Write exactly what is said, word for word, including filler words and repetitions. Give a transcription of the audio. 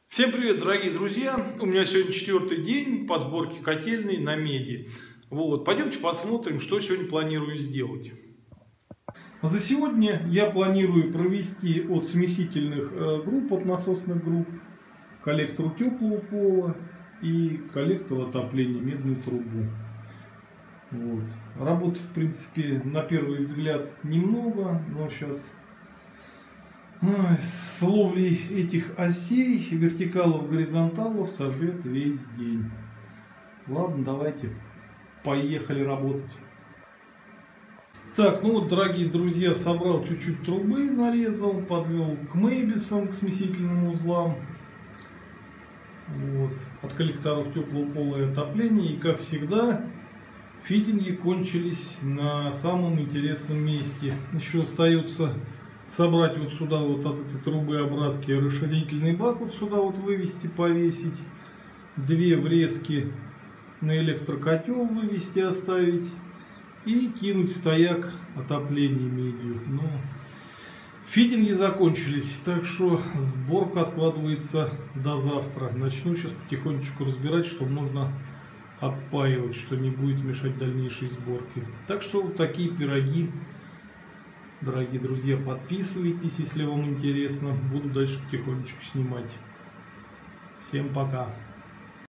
Всем привет, дорогие друзья! У меня сегодня четвертый день по сборке котельной на меди. Вот, пойдемте посмотрим, что сегодня планирую сделать. За сегодня я планирую провести от смесительных групп, от насосных групп, коллектору теплого пола и коллектору отопления медную трубу. Вот. Работы, в принципе, на первый взгляд немного, но сейчас с ловлей этих осей, вертикалов, горизонталов сожрет весь день. Ладно, давайте, поехали работать. Так, ну вот, дорогие друзья, собрал чуть-чуть трубы, нарезал, подвел к мейбисам, к смесительным узлам. Вот, от коллекторов теплого пола и отопления. И, как всегда, фитинги кончились на самом интересном месте. Еще остается собрать вот сюда, вот от этой трубы обратки, расширительный бак вот сюда вот вывести, повесить. Две врезки на электрокотел вывести, оставить. И кинуть стояк отопления медью. Но фитинги закончились, так что сборка откладывается до завтра. Начну сейчас потихонечку разбирать, что нужно опаивать, что не будет мешать дальнейшей сборке. Так что вот такие пироги. Дорогие друзья, подписывайтесь, если вам интересно. Буду дальше потихонечку снимать. Всем пока.